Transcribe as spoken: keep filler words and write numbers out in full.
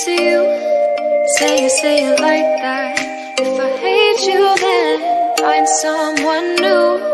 to you. Say it, say it like that. If I hate you, then find someone new.